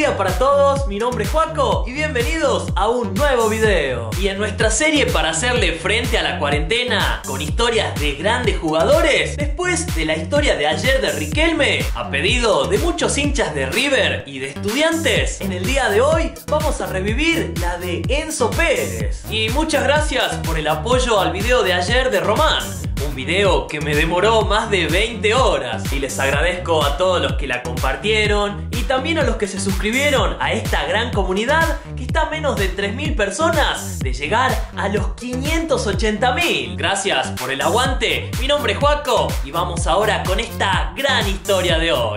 día para todos, mi nombre es Joaco y bienvenidos a un nuevo video. Y en nuestra serie para hacerle frente a la cuarentena, con historias de grandes jugadores, después de la historia de ayer de Riquelme, a pedido de muchos hinchas de River y de Estudiantes, en el día de hoy vamos a revivir la de Enzo Pérez. Y muchas gracias por el apoyo al video de ayer de Román. Un video que me demoró más de 20 horas y les agradezco a todos los que la compartieron y también a los que se suscribieron a esta gran comunidad que está a menos de 3.000 personas de llegar a los 580.000. Gracias por el aguante, mi nombre es Joaco y vamos ahora con esta gran historia de hoy.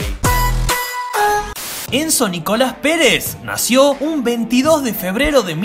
Enzo Nicolás Pérez nació un 22 de febrero de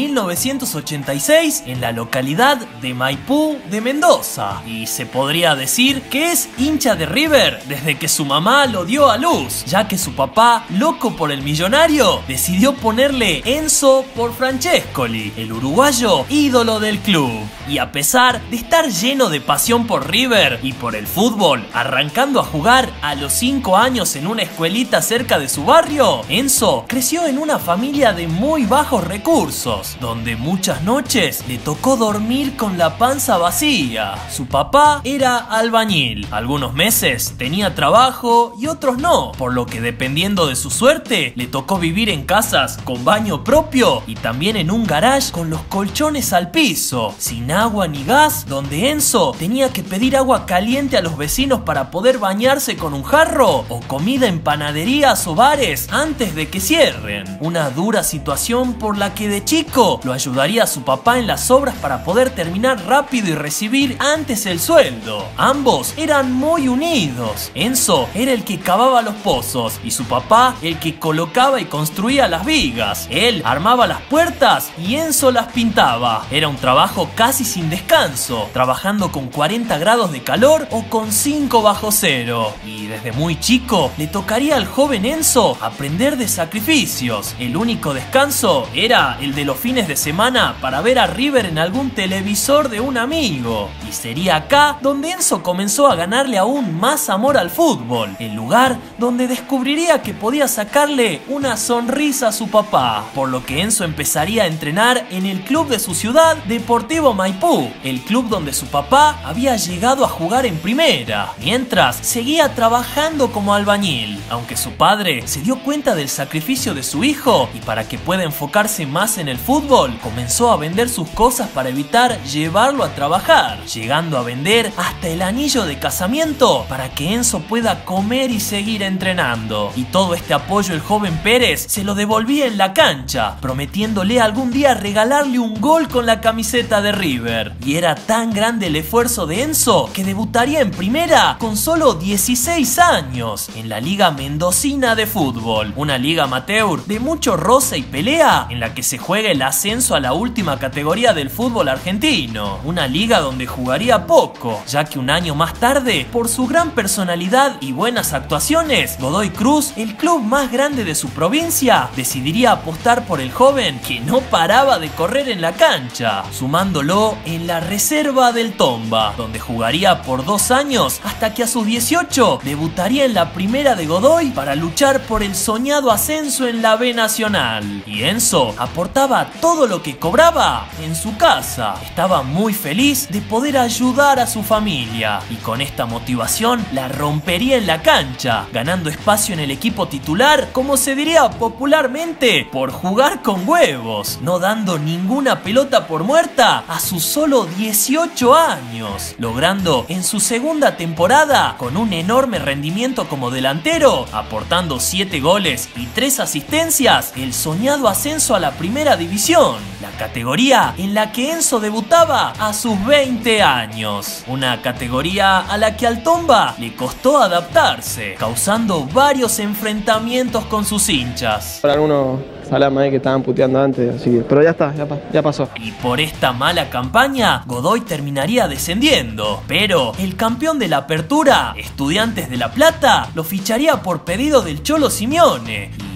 1986 en la localidad de Maipú de Mendoza y se podría decir que es hincha de River desde que su mamá lo dio a luz, ya que su papá, loco por el millonario, decidió ponerle Enzo por Francescoli, el uruguayo ídolo del club. Y a pesar de estar lleno de pasión por River y por el fútbol, arrancando a jugar a los 5 años en una escuelita cerca de su barrio, Enzo creció en una familia de muy bajos recursos, donde muchas noches le tocó dormir con la panza vacía. Su papá era albañil, algunos meses tenía trabajo y otros no, por lo que dependiendo de su suerte, le tocó vivir en casas con baño propio y también en un garage con los colchones al piso, sin agua ni gas, donde Enzo tenía que pedir agua caliente a los vecinos para poder bañarse con un jarro o comida en panaderías o bares antes de que cierren. Una dura situación por la que de chico lo ayudaría a su papá en las obras para poder terminar rápido y recibir antes el sueldo. Ambos eran muy unidos. Enzo era el que cavaba los pozos y su papá el que colocaba y construía las vigas. Él armaba las puertas y Enzo las pintaba. Era un trabajo casi sin descanso, trabajando con 40 grados de calor o con 5 bajo cero. Y desde muy chico le tocaría al joven Enzo aprender de sacrificios. El único descanso era el de los fines de semana para ver a River en algún televisor de un amigo. Y sería acá donde Enzo comenzó a ganarle aún más amor al fútbol, el lugar donde descubriría que podía sacarle una sonrisa a su papá, por lo que Enzo empezaría a entrenar en el club de su ciudad, Deportivo Maipú, el club donde su papá había llegado a jugar en primera, mientras seguía trabajando como albañil, aunque su padre se dio cuenta del sacrificio de su hijo y para que pueda enfocarse más en el fútbol, comenzó a vender sus cosas para evitar llevarlo a trabajar, llegando a vender hasta el anillo de casamiento para que Enzo pueda comer y seguir entrenando. Y todo este apoyo el joven Pérez se lo devolvía en la cancha, prometiéndole algún día regalarle un gol con la camiseta de River. Y era tan grande el esfuerzo de Enzo que debutaría en primera con solo 16 años en la Liga Mendocina de Fútbol, una liga amateur de mucho roce y pelea en la que se juega el ascenso a la última categoría del fútbol argentino, una liga donde jugaría poco, ya que un año más tarde, por su gran personalidad y buenas actuaciones, Godoy Cruz, el club más grande de su provincia, decidiría apostar por el joven que no paraba de correr en la cancha, sumándolo en la reserva del Tomba, donde jugaría por 2 años hasta que a sus 18 debutaría en la primera de Godoy para luchar por el soñado ascenso en la B Nacional. Y Enzo aportaba todo lo que cobraba en su casa. Estaba muy feliz de poder ayudar a su familia y con esta motivación la rompería en la cancha, ganando espacio en el equipo titular, como se diría popularmente, por jugar con huevos, no dando ninguna pelota por muerta a sus solo 18 años, logrando en su segunda temporada, con un enorme rendimiento como delantero, aportando 7 goles y 3 asistencias, el soñado ascenso a la primera división, la categoría en la que Enzo debutaba a sus 20 años, una categoría a la que al Tomba le costó adaptarse, causando varios enfrentamientos con sus hinchas. Para algunos salame ahí que estaban puteando antes, así que, pero ya está, ya pasó. Y por esta mala campaña, Godoy terminaría descendiendo, pero el campeón de la apertura, Estudiantes de La Plata, lo ficharía por pedido del Cholo Simeone. Y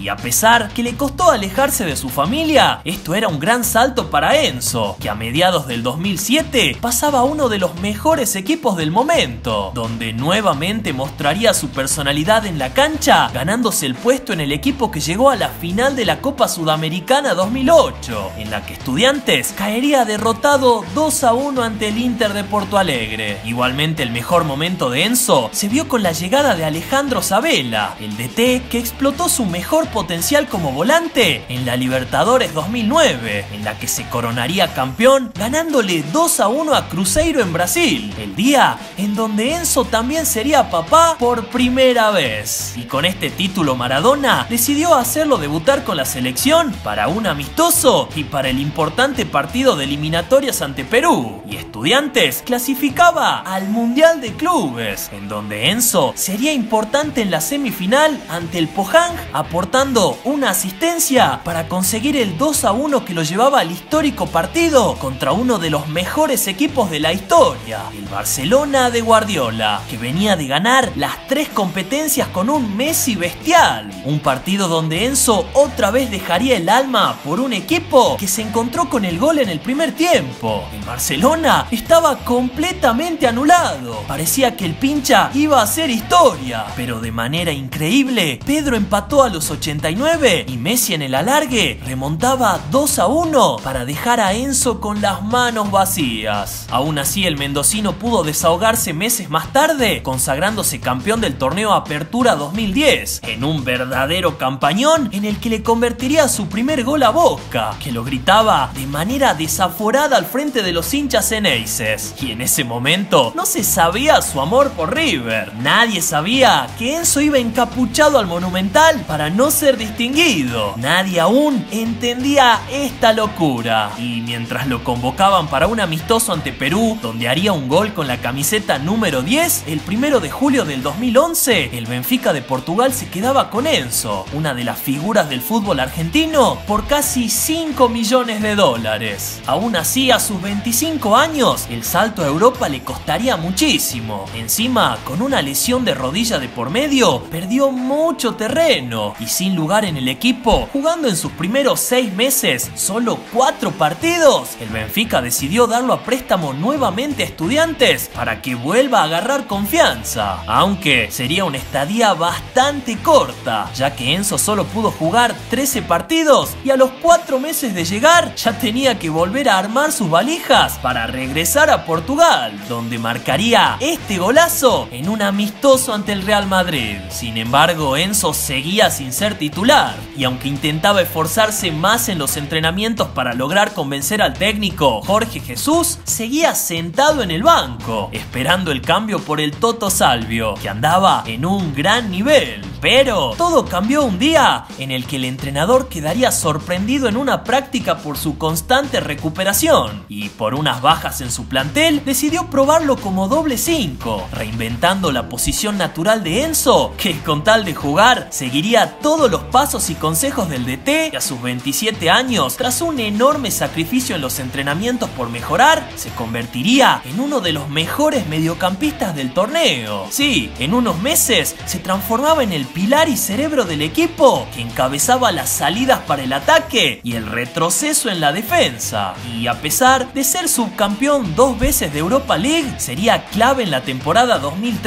Y a pesar que le costó alejarse de su familia, esto era un gran salto para Enzo, que a mediados del 2007 pasaba a uno de los mejores equipos del momento, donde nuevamente mostraría su personalidad en la cancha, ganándose el puesto en el equipo que llegó a la final de la Copa Sudamericana 2008, en la que Estudiantes caería derrotado 2-1 ante el Inter de Porto Alegre. Igualmente el mejor momento de Enzo se vio con la llegada de Alejandro Sabella, el DT que explotó su mejor potencial como volante en la Libertadores 2009, en la que se coronaría campeón ganándole 2-1 a Cruzeiro en Brasil, el día en donde Enzo también sería papá por primera vez. Y con este título Maradona decidió hacerlo debutar con la selección para un amistoso y para el importante partido de eliminatorias ante Perú, y Estudiantes clasificaba al Mundial de Clubes, en donde Enzo sería importante en la semifinal ante el Pohang, aportando una asistencia para conseguir el 2-1 que lo llevaba al histórico partido contra uno de los mejores equipos de la historia, el Barcelona de Guardiola, que venía de ganar las 3 competencias con un Messi bestial. Un partido donde Enzo otra vez dejaría el alma por un equipo que se encontró con el gol en el primer tiempo. El Barcelona estaba completamente anulado. Parecía que el pincha iba a hacer historia, pero de manera increíble, Pedro empató a los 89 y Messi en el alargue remontaba 2-1 para dejar a Enzo con las manos vacías. Aún así, el mendocino pudo desahogarse meses más tarde, consagrándose campeón del torneo Apertura 2010, en un verdadero campañón en el que le convertiría su primer gol a Boca, que lo gritaba de manera desaforada al frente de los hinchas ceneices. Y en ese momento no se sabía su amor por River. Nadie sabía que Enzo iba encapuchado al Monumental para no ser distinguido. Nadie aún entendía esta locura. Y mientras lo convocaban para un amistoso ante Perú, donde haría un gol con la camiseta número 10, el 1 de julio del 2011, el Benfica de Portugal se quedaba con Enzo, una de las figuras del fútbol argentino, por casi 5 millones de dólares. Aún así, a sus 25 años, el salto a Europa le costaría muchísimo. Encima, con una lesión de rodilla de por medio, perdió mucho terreno y sin lugar en el equipo, jugando en sus primeros 6 meses solo 4 partidos, el Benfica decidió darlo a préstamo nuevamente a Estudiantes para que vuelva a agarrar confianza, aunque sería una estadía bastante corta, ya que Enzo solo pudo jugar 13 partidos y a los 4 meses de llegar ya tenía que volver a armar sus valijas para regresar a Portugal, donde marcaría este golazo en un amistoso ante el Real Madrid. Sin embargo, Enzo seguía sin ser titular, y aunque intentaba esforzarse más en los entrenamientos para lograr convencer al técnico Jorge Jesús, seguía sentado en el banco, esperando el cambio por el Toto Salvio, que andaba en un gran nivel. Pero todo cambió un día en el que el entrenador quedaría sorprendido en una práctica por su constante recuperación, y por unas bajas en su plantel decidió probarlo como doble 5, reinventando la posición natural de Enzo, que con tal de jugar seguiría todos los pasos y consejos del DT, que a sus 27 años, tras un enorme sacrificio en los entrenamientos por mejorar, se convertiría en uno de los mejores mediocampistas del torneo. Sí, en unos meses se transformaba en el pilar y cerebro del equipo, que encabezaba las salidas para el ataque y el retroceso en la defensa. Y a pesar de ser subcampeón 2 veces de Europa League, sería clave en la temporada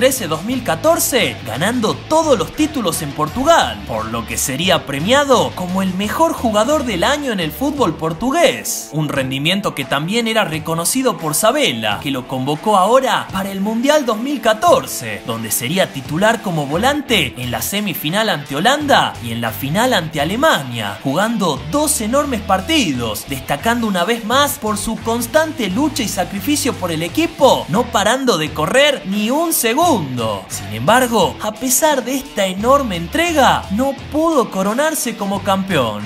2013-2014, ganando todos los títulos en Portugal, por lo que sería premiado como el mejor jugador del año en el fútbol portugués. Un rendimiento que también era reconocido por Sabella, que lo convocó ahora para el Mundial 2014, donde sería titular como volante en la semifinal ante Holanda y en la final ante Alemania, jugando 2 enormes partidos, destacando una vez más por su constante lucha y sacrificio por el equipo, no parando de correr ni un segundo. Sin embargo, a pesar de esta enorme entrega, no pudo coronarse como campeón. Y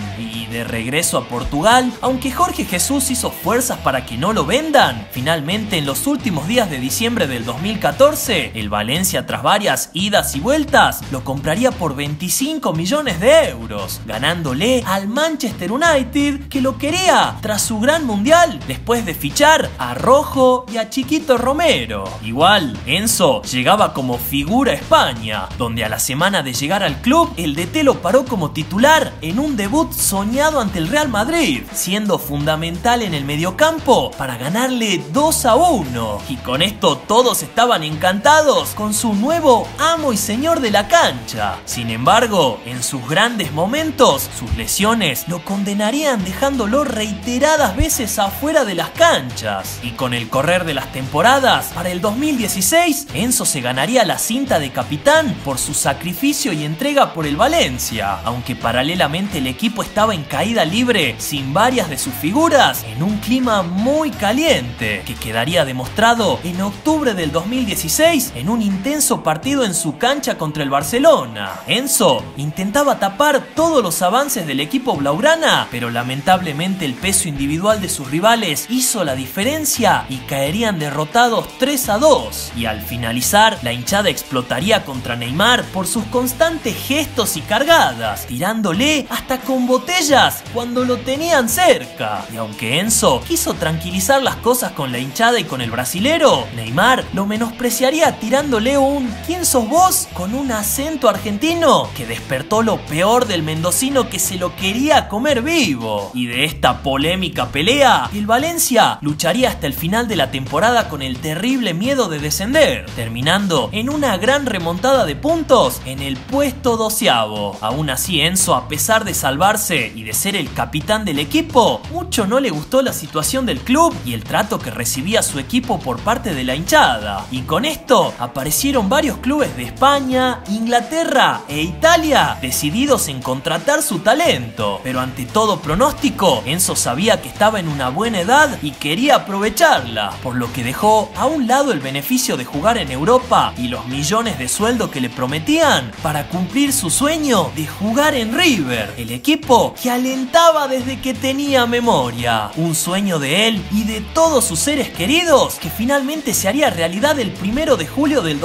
De regreso a Portugal, aunque Jorge Jesús hizo fuerzas para que no lo vendan, finalmente en los últimos días de diciembre del 2014, el Valencia, tras varias idas y vueltas, lo compraría por 25 millones de euros, ganándole al Manchester United, que lo quería tras su gran mundial después de fichar a Rojo y a Chiquito Romero. Igual, Enzo llegaba como figura a España, donde a la semana de llegar al club, el DT lo paró como titular en un debut soñado ante el Real Madrid, siendo fundamental en el mediocampo para ganarle 2-1. Y con esto todos estaban encantados con su nuevo amo y señor de la cancha. Sin embargo, en sus grandes momentos, sus lesiones lo condenarían dejándolo reiteradas veces afuera de las canchas. Y con el correr de las temporadas, para el 2016, Enzo se ganaría la cinta de capitán por su sacrificio y entrega por el Valencia, aunque paralelamente el equipo estaba en caída libre sin varias de sus figuras, en un clima muy caliente, que quedaría demostrado en octubre del 2016 en un intenso partido en su cancha contra el Barcelona. Enzo intentaba tapar todos los avances del equipo blaugrana, pero lamentablemente el peso individual de sus rivales hizo la diferencia y caerían derrotados 3-2. Y al finalizar, la hinchada explotaría contra Neymar por sus constantes gestos y cargadas, tirándole hasta con botellas cuando lo tenían cerca. Y aunque Enzo quiso tranquilizar las cosas con la hinchada y con el brasilero, Neymar lo menospreciaría tirándole un ¿quién sos vos? Con un acento argentino que despertó lo peor del mendocino, que se lo quería comer vivo. Y de esta polémica pelea, el Valencia lucharía hasta el final de la temporada con el terrible miedo de descender, terminando en una gran remontada de puntos en el puesto 12avo. Aún así, Enzo, a pesar de salvarse y de ser el capitán del equipo, mucho no le gustó la situación del club y el trato que recibía su equipo por parte de la hinchada. Y con esto aparecieron varios clubes de España, Inglaterra e Italia decididos en contratar su talento. Pero ante todo pronóstico, Enzo sabía que estaba en una buena edad y quería aprovecharla, por lo que dejó a un lado el beneficio de jugar en Europa y los millones de sueldo que le prometían para cumplir su sueño de jugar en River, el equipo que alentaba desde que tenía memoria. Un sueño de él y de todos sus seres queridos que finalmente se haría realidad el 1 de julio del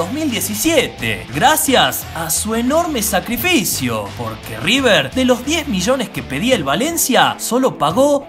2017, gracias a su enorme sacrificio, porque River, de los 10 millones que pedía el Valencia, solo pagó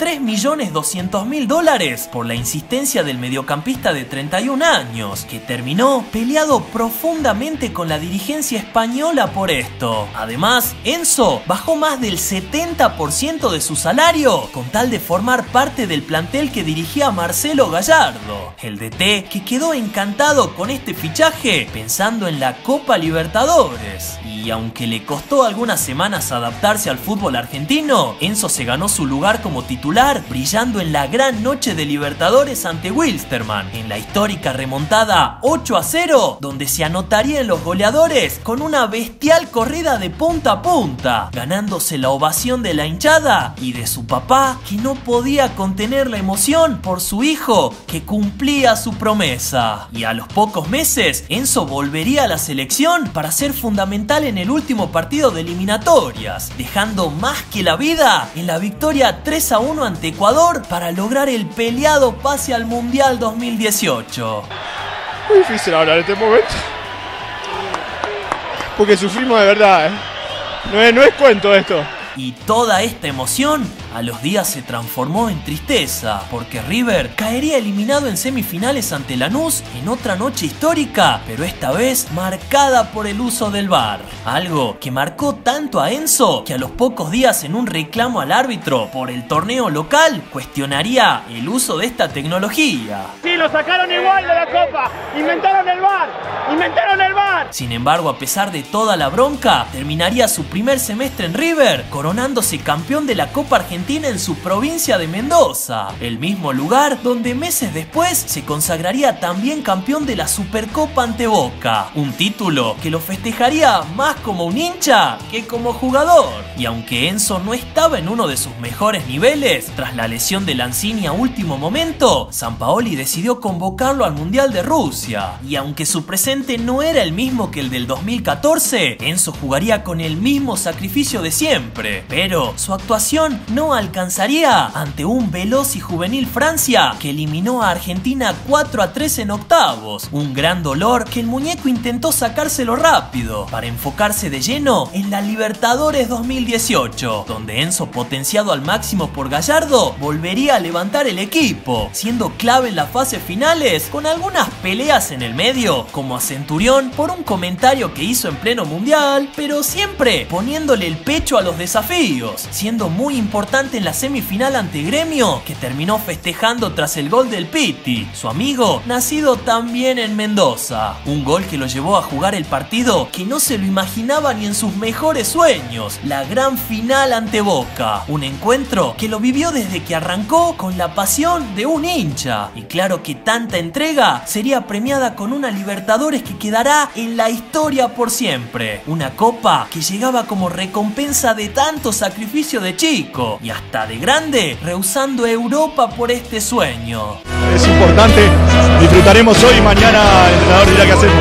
$3.200.000 por la insistencia del mediocampista de 31 años, que terminó peleado profundamente con la dirigencia española por esto. Además, Enzo bajó más del 70% de su salario con tal de formar parte del plantel que dirigía Marcelo Gallardo, el DT que quedó encantado con este fichaje pensando en la Copa Libertadores. Y aunque le costó algunas semanas adaptarse al fútbol argentino, Enzo se ganó su lugar como titular, brillando en la gran noche de Libertadores ante Wilstermann, en la histórica remontada 8-0, donde se anotaría en los goleadores con una bestial corrida de punta a punta, ganándose la ovación de la hinchada y de su papá, que no podía contener la emoción por su hijo que cumplía su promesa. Y a los pocos meses, Enzo volvería a la selección para ser fundamental en el último partido de eliminatorias, dejando más que la vida en la victoria 3-1 ante Ecuador para lograr el peleado pase al Mundial 2018. Muy difícil hablar en este momento, porque sufrimos de verdad, no es cuento esto. Y toda esta emoción a los días se transformó en tristeza, porque River caería eliminado en semifinales ante Lanús en otra noche histórica, pero esta vez marcada por el uso del VAR. Algo que marcó tanto a Enzo que a los pocos días, en un reclamo al árbitro por el torneo local, cuestionaría el uso de esta tecnología. Sí, lo sacaron igual de la Copa, inventaron el VAR. Sin embargo, a pesar de toda la bronca, terminaría su primer semestre en River, coronándose campeón de la Copa Argentina en su provincia de Mendoza, el mismo lugar donde meses después se consagraría también campeón de la Supercopa ante Boca, un título que lo festejaría más como un hincha que como jugador. Y aunque Enzo no estaba en uno de sus mejores niveles, tras la lesión de Lanzini a último momento, Sampaoli decidió convocarlo al Mundial de Rusia, y aunque su presente no era el mismo que el del 2014, Enzo jugaría con el mismo sacrificio de siempre, pero su actuación no no alcanzaría ante un veloz y juvenil Francia que eliminó a Argentina 4-3 en octavos. Un gran dolor que el muñeco intentó sacárselo rápido para enfocarse de lleno en la Libertadores 2018, donde Enzo, potenciado al máximo por Gallardo, volvería a levantar el equipo, siendo clave en las fases finales con algunas peleas en el medio, como a Centurión por un comentario que hizo en pleno mundial, pero siempre poniéndole el pecho a los desafíos, siendo muy importante en la semifinal ante Gremio, que terminó festejando tras el gol del Piti, su amigo nacido también en Mendoza. Un gol que lo llevó a jugar el partido que no se lo imaginaba ni en sus mejores sueños, la gran final ante Boca, un encuentro que lo vivió desde que arrancó con la pasión de un hincha, y claro que tanta entrega sería premiada con una Libertadores que quedará en la historia por siempre, una copa que llegaba como recompensa de tanto sacrificio de chico y hasta de grande, rehusando Europa por este sueño. Es importante, disfrutaremos hoy y mañana el entrenador dirá qué hacemos.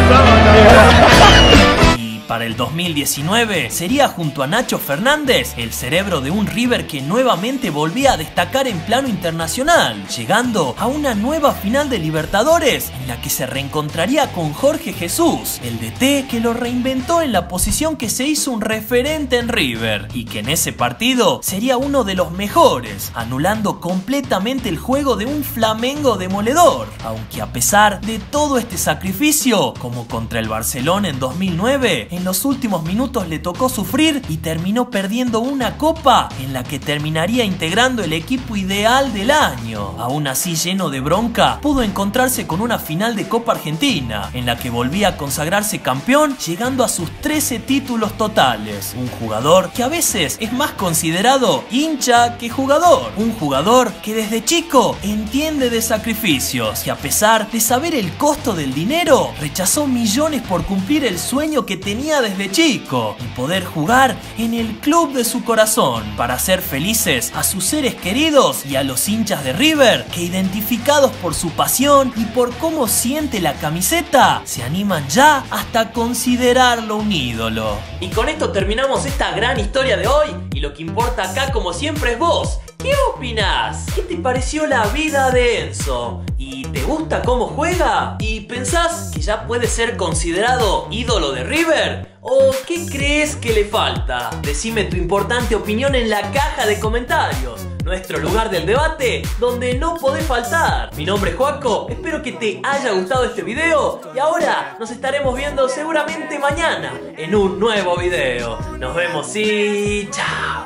Para el 2019 sería junto a Nacho Fernández el cerebro de un River que nuevamente volvía a destacar en plano internacional, llegando a una nueva final de Libertadores en la que se reencontraría con Jorge Jesús, el DT que lo reinventó en la posición que se hizo un referente en River y que en ese partido sería uno de los mejores, anulando completamente el juego de un Flamengo demoledor, aunque a pesar de todo este sacrificio, como contra el Barcelona en 2009, en los últimos minutos le tocó sufrir y terminó perdiendo una copa en la que terminaría integrando el equipo ideal del año. Aún así, lleno de bronca, pudo encontrarse con una final de Copa Argentina en la que volvía a consagrarse campeón, llegando a sus 13 títulos totales. Un jugador que a veces es más considerado hincha que jugador. Un jugador que desde chico entiende de sacrificios y a pesar de saber el costo del dinero, rechazó millones por cumplir el sueño que tenía desde chico y poder jugar en el club de su corazón para hacer felices a sus seres queridos y a los hinchas de River que, identificados por su pasión y por cómo siente la camiseta, se animan ya hasta considerarlo un ídolo. Y con esto terminamos esta gran historia de hoy y lo que importa acá como siempre es vos. ¿Qué opinás? ¿Qué te pareció la vida de Enzo? ¿Y te gusta cómo juega? ¿Y pensás que ya puede ser considerado ídolo de River? ¿O qué crees que le falta? Decime tu importante opinión en la caja de comentarios, nuestro lugar del debate donde no podés faltar. Mi nombre es Joaco, espero que te haya gustado este video y ahora nos estaremos viendo seguramente mañana en un nuevo video. Nos vemos y chao.